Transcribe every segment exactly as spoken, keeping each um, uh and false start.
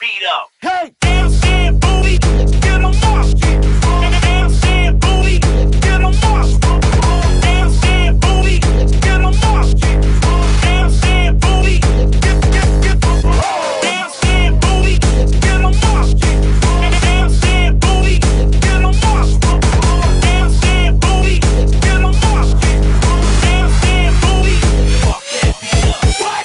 beat up. Hey! Downstairs booty, get 'em off. Downstairs booty, get 'em off. Downstairs booty, get 'em off. Downstairs booty, get get get. Downstairs booty, get 'em off. Downstairs booty, get 'em off. Downstairs booty, get 'em off. Downstairs booty, fuck that beat up. What?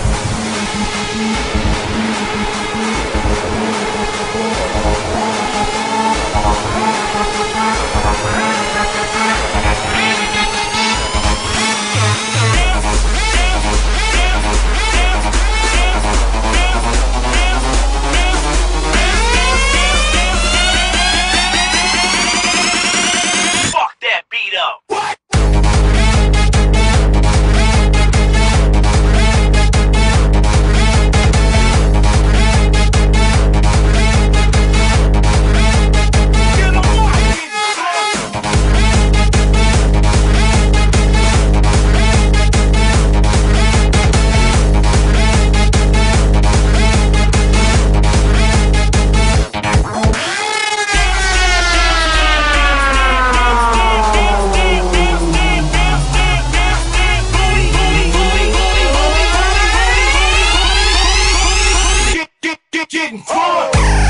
Fuck that beat up. What? Get 'em off. Getting drunk.